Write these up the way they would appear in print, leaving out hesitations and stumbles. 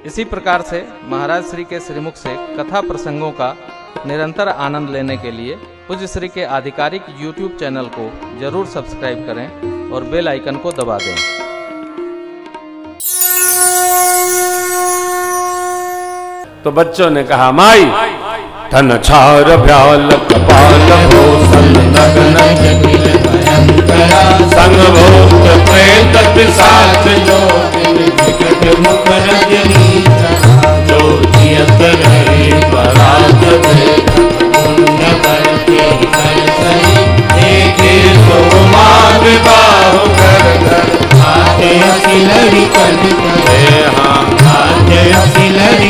इसी प्रकार से महाराज श्री के श्रीमुख से कथा प्रसंगों का निरंतर आनंद लेने के लिए पूज्य श्री के आधिकारिक YouTube चैनल को जरूर सब्सक्राइब करें और बेल आइकन को दबा दें। तो बच्चों ने कहा, माई धन छार ब्याल कपाल भूषण नगन जटिल भयंकरा संग भूत प्रेत पिशाच जो विकट मुख रजनी जो जियत रहे पराग पुण्य करके कर सही देखे तो माग बाहु कर कर आते असिलरी कन करे हाँ आते असिलरी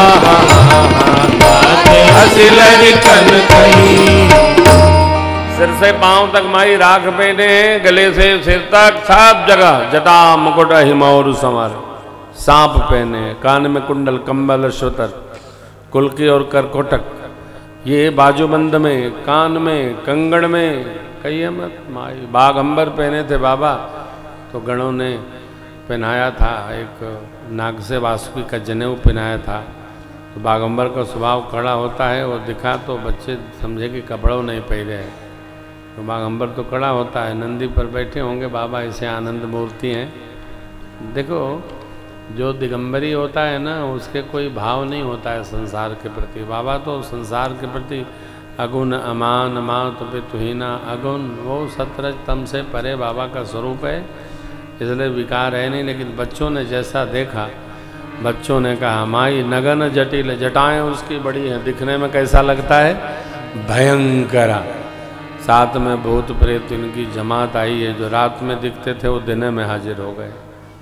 असिलरी कन कही। सिर से पांव तक माई राख पहने, गले से सिर तक सब जगह जटा मुकुट हिमौर समार, सांप पहने, कान में कुंडल कंबल अश्वतर कुलकी और करकोटक, ये बाजूबंद में, कान में, कंगड़ में, कहिए मत माई। बाघंबर पहने थे बाबा, तो गणों ने पहनाया था, एक नाग से वासुकी का जनेऊ पहनाया था। तो बाघंबर का स्वभाव कड़ा होता है, वो दिखा तो बच्चे समझे कि कपड़ों नहीं पहने हैं, तो बाघंबर तो कड़ा होता है। नंदी पर बैठे होंगे बाबा, ऐसे आनंद मूर्ति हैं। देखो जो दिगंबरी होता है ना, उसके कोई भाव नहीं होता है संसार के प्रति। बाबा तो संसार के प्रति अगुण अमान मात पितुहीना अगुण, वो सतरज तम से परे बाबा का स्वरूप है, इसलिए विकार है नहीं। लेकिन बच्चों ने जैसा देखा, बच्चों ने कहा, माई नगन जटिल, जटाएं उसकी बड़ी हैं, दिखने में कैसा लगता है, भयंकरा। साथ में भूत प्रेत इनकी जमात आई है, जो रात में दिखते थे वो दिन में हाजिर हो गए।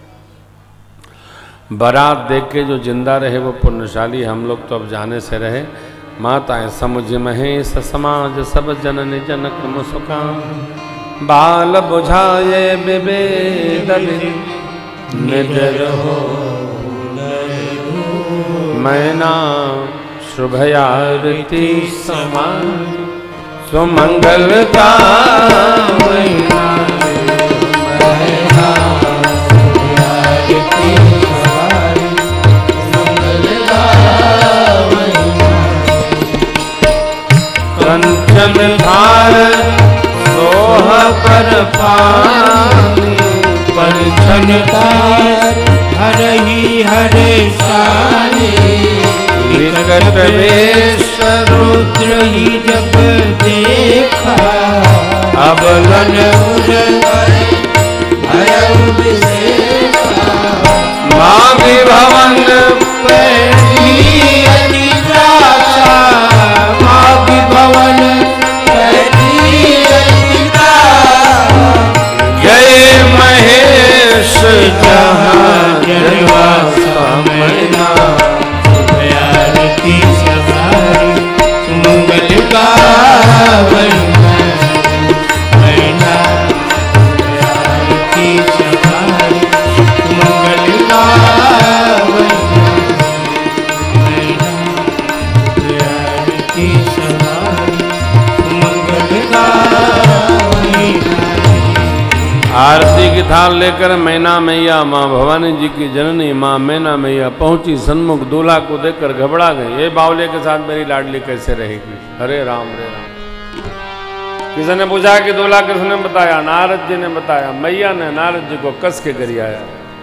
बारात देख के जो जिंदा रहे वो पुण्यशाली, हम लोग तो अब जाने से रहे। माताएं समुझ महेश समाज सब जननी जनक मुस्का, बाल बुझाए विवेद निडर हो मैना शुभयारती समान सुमंगल का मैना कंचन धार सोह पर पानी परछन तार हरहि हरे शानी विकट वेश रुद्र ही जब देखा अबलन भयउ विशेषा माघी भवन पैठी अतिदासा माघी भवन पैठी अतिदासा जय महेश जहाँ जनवासा मैना आरती सवारी सुमंगल का मैना आरती सवारी सुमंगल का मैना आरती सवारी सुमंगल का। आरती की थाल लेकर मैना मैया माँ भवानी जी की जननी माँ मैना मैया पहुंची सन्मुख। दूल्हा को देखकर घबरा गई, ये बावले के साथ मेरी लाडली कैसे रहेगी। हरे राम रे राम। किसी ने पूछा कि दूल्हा किसने बताया, नारद जी ने बताया। मैया ने नारद जी को कस के गरियाया।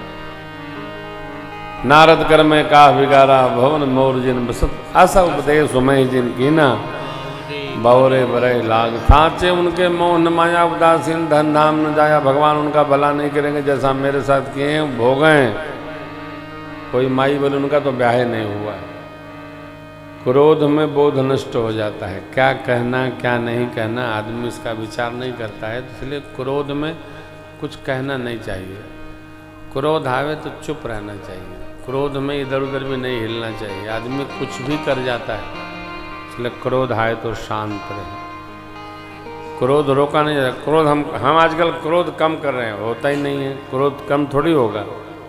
नारद कर में का बिगारा भवन मोर जिन बसत, आशा उपदेश सुमय जिन कीना बौरे बरे लाग। थाचे उनके मोह माया उदासीन धन धाम न जाया, भगवान उनका भला नहीं करेंगे जैसा मेरे साथ किए हैं भोगें। कोई माई बोले उनका तो ब्याह नहीं हुआ। क्रोध में बोध नष्ट हो जाता है, क्या कहना क्या नहीं कहना आदमी इसका विचार नहीं करता है, तो इसलिए क्रोध में कुछ कहना नहीं चाहिए। क्रोध आवे तो चुप रहना चाहिए, क्रोध में इधर उधर भी नहीं हिलना चाहिए। आदमी कुछ भी कर जाता है, इसलिए क्रोध आए तो शांत रहे। क्रोध रोका नहीं जाता। क्रोध हम आजकल क्रोध कम कर रहे हैं, होता ही नहीं है। क्रोध कम थोड़ी होगा,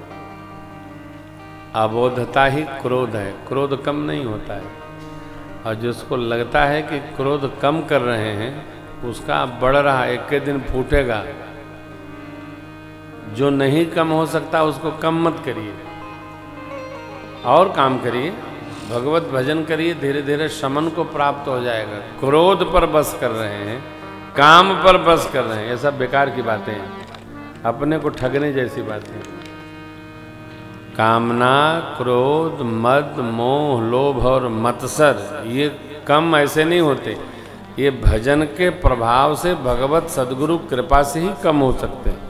अबोधता ही क्रोध है, क्रोध कम नहीं होता है। और जिसको लगता है कि क्रोध कम कर रहे हैं, उसका बढ़ रहा, एक के दिन फूटेगा। जो नहीं कम हो सकता उसको कम मत करिए। और काम करिए, भगवत भजन करिए, धीरे धीरे शमन को प्राप्त हो जाएगा। क्रोध पर बस कर रहे हैं, काम पर बस कर रहे हैं, ये सब बेकार की बातें हैं, अपने को ठगने जैसी बातें। कामना, क्रोध, मद, मोह, लोभ और मत्सर ये कम ऐसे नहीं होते, ये भजन के प्रभाव से, भगवत सद्गुरु कृपा से ही कम हो सकते हैं।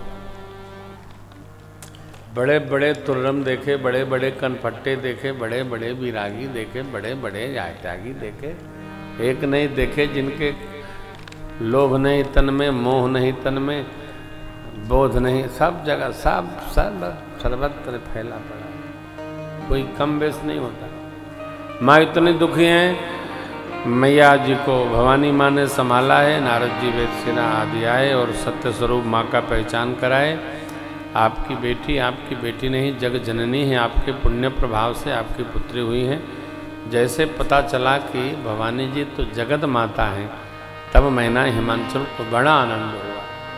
बड़े बड़े तुर्रम देखे, बड़े बड़े कनफट्टे देखे, बड़े बड़े विरागी देखे, बड़े बड़े त्यागी देखे, एक नहीं देखे जिनके लोभ नहीं तन में, मोह नहीं तन में, बोध नहीं, सब जगह सब सर्वत्र फैला पड़ा है, कोई कम बेस नहीं होता। माँ इतनी दुखी हैं, मैया जी को भवानी माँ ने संभाला है, नारद जी वेदसेना आदि आए और सत्य स्वरूप माँ का पहचान कराए। आपकी बेटी नहीं जग जननी है, आपके पुण्य प्रभाव से आपकी पुत्री हुई है। जैसे पता चला कि भवानी जी तो जगत माता हैं, तब मैना हिमांचल को बड़ा आनंद हुआ।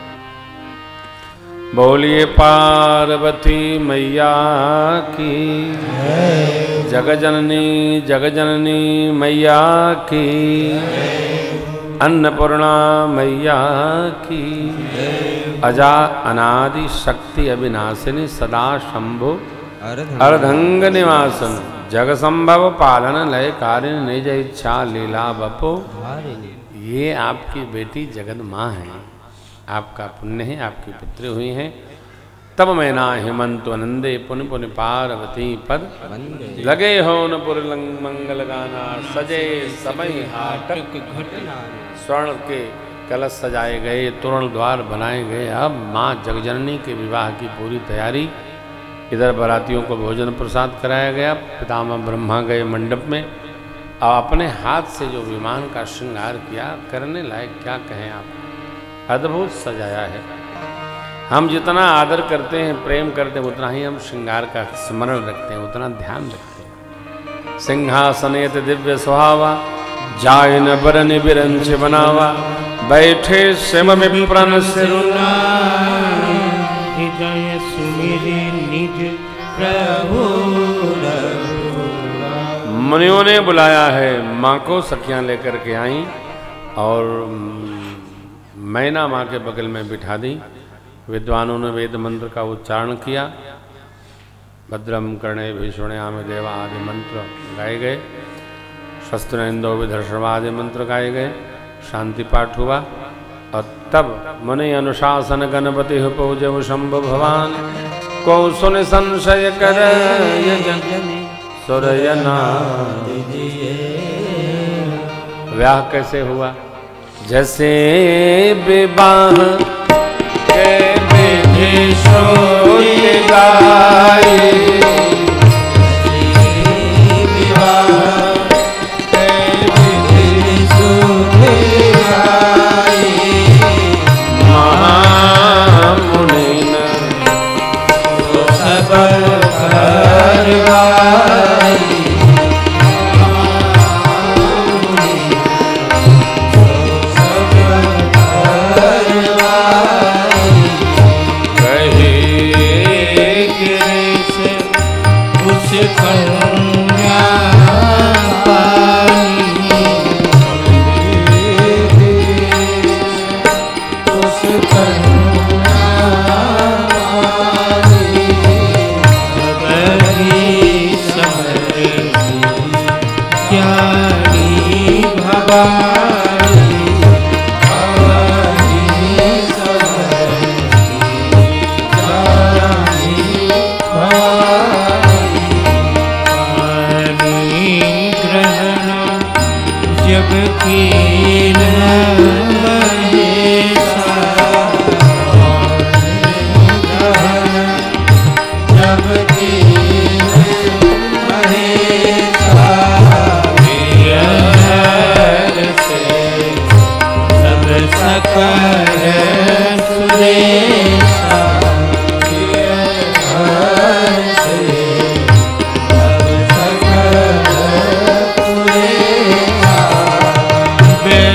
बोलिए पार्वती मैया की, जग जननी मैया की, अन्नपूर्णा मैया की, अजा अनादि शक्ति अविनाशिनी सदा शंभु अर्धंग निवासन, जग संभव पालन लय कारिण निज इच्छा लीला बपो। ये आपकी बेटी जगत माँ है, आपका पुण्य है, आपकी पुत्री हुई है। तब मैना हेमंत आनंदे पुन पुन पार्वती पद लगे हो न पुरलंग मंगल गाना, सजे समय हाटक घटना। स्वर्ण के कलश सजाए गए, तोरण द्वार बनाए गए। अब माँ जगजननी के विवाह की पूरी तैयारी। इधर बारातियों को भोजन प्रसाद कराया गया। पितामह ब्रह्मा गए मंडप में और अपने हाथ से जो विमान का श्रृंगार किया, करने लायक क्या कहें आप, अद्भुत सजाया है। हम जितना आदर करते हैं, प्रेम करते हैं, उतना ही हम श्रृंगार का स्मरण रखते हैं, उतना ध्यान रखते हैं। सिंहासनेत दिव्य सुहावा, जाय न बरन बिरंच बनावा, बैठे सिम विप्रन सिरुना, हृदय सुमिरे निज प्रभु। मुनियों ने बुलाया है, माँ को सखियां लेकर के आई और मैना माँ के बगल में बिठा दी। विद्वानों ने वेद मंत्र का उच्चारण किया। भद्रम कर्णे भीषुण्याम देवा आदि मंत्र गाए गए। शस्त्रेंदो विधर्षवादि मंत्र गाए गए। शांति पाठ हुआ और तब मुनि अनुशासन गणपति पूजव शंभु भवान को सुन संशय कर सुरयना। व्याह कैसे हुआ? जैसे विवाह के विधि सोई गाई, बे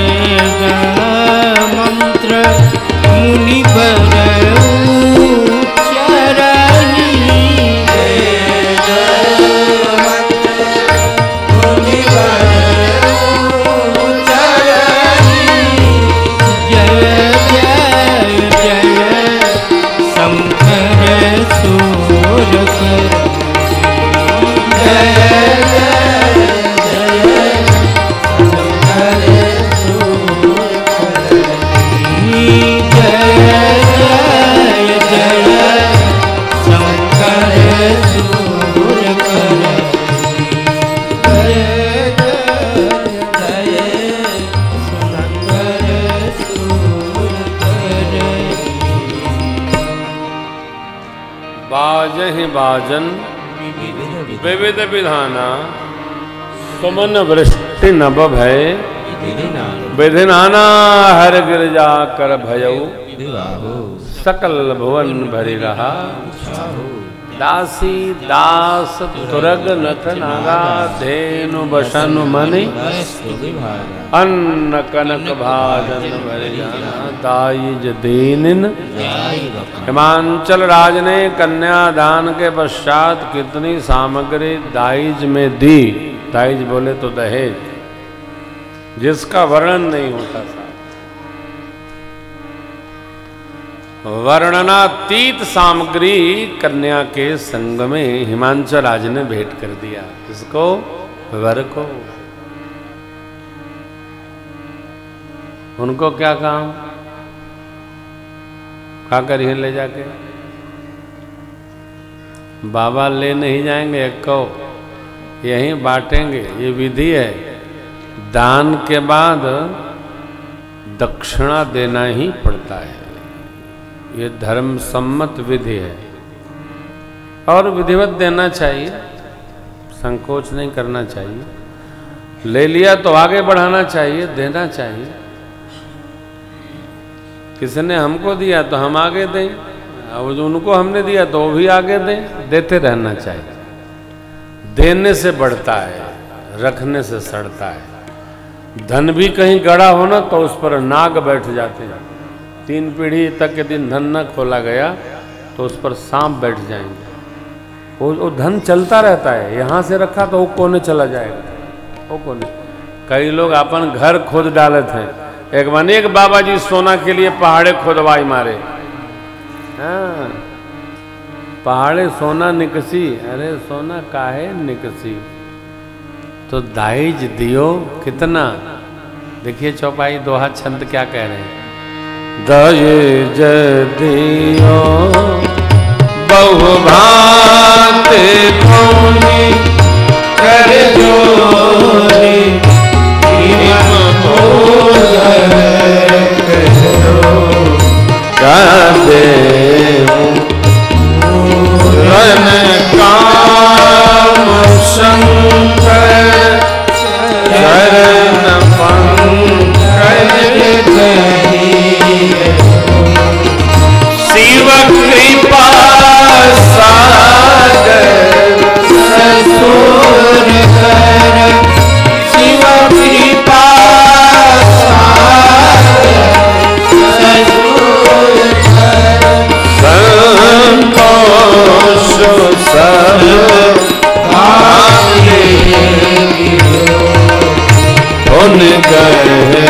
बाजहि बाजन विविध विधाना सुमन वृष्टि नभ भय विधि नाना हर गिरजा कर भयऊ सकल भुवन भरि रहा दासी दास तुरग नथ नागा धेनु बसन मनि अन्न कनक भाजन भरि जाना दाइज दीनिन। हिमांचल राज ने कन्यादान के पश्चात कितनी सामग्री दाइज में दी। दाइज बोले तो दहेज, जिसका वर्णन नहीं होता था। वर्णनातीत सामग्री कन्या के संग में हिमांचल राज ने भेंट कर दिया। किसको? वर को। उनको क्या काम? खा करिए ले जाके। बाबा ले नहीं जाएंगे, एक यहीं बांटेंगे, ये विधि है। दान के बाद दक्षिणा देना ही पड़ता है, ये धर्म सम्मत विधि है और विधिवत देना चाहिए, संकोच नहीं करना चाहिए। ले लिया तो आगे बढ़ाना चाहिए, देना चाहिए। किसी ने हमको दिया तो हम आगे दें, और जो उनको हमने दिया तो वो भी आगे दें। देते रहना चाहिए। देने से बढ़ता है, रखने से सड़ता है। धन भी कहीं गड़ा हो ना तो उस पर नाग बैठ जाते हैं। 3 पीढ़ी तक के दिन धन न खोला गया तो उस पर सांप बैठ जाएंगे। वो धन चलता रहता है, यहाँ से रखा तो वो कोने चला जाएगा, वो कोने। कई लोग अपन घर खोद डाले थे। एक बाबा जी सोना के लिए पहाड़े खोदवाई मारे। हाँ, पहाड़े सोना निकसी। अरे सोना काहे निकसी? तो दाइज दियो कितना। देखिए चौपाई दोहा छंद क्या कह रहे हैं। दाइज दियो बहु भांति भूमि कर जोरी काम शंकर चरण पंकज शिव कृपा सागर ससुर कर शिव कृपा सब उन गए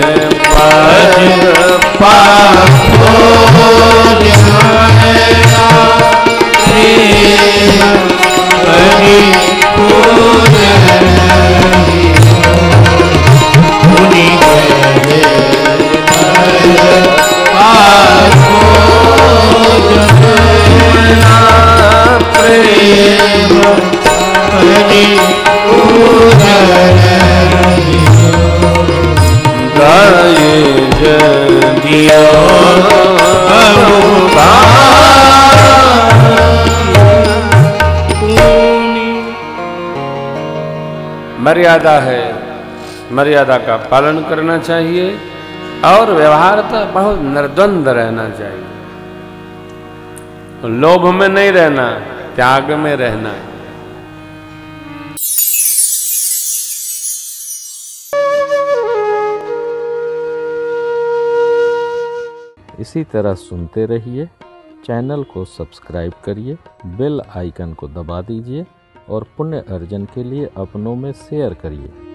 मर्यादा है, मर्यादा का पालन करना चाहिए और व्यवहार तो बहुत निर्द्वंद रहना चाहिए। लोभ में नहीं रहना, त्याग में रहना। इसी तरह सुनते रहिए। चैनल को सब्सक्राइब करिए, बेल आइकन को दबा दीजिए और पुण्य अर्जन के लिए अपनों में शेयर करिए।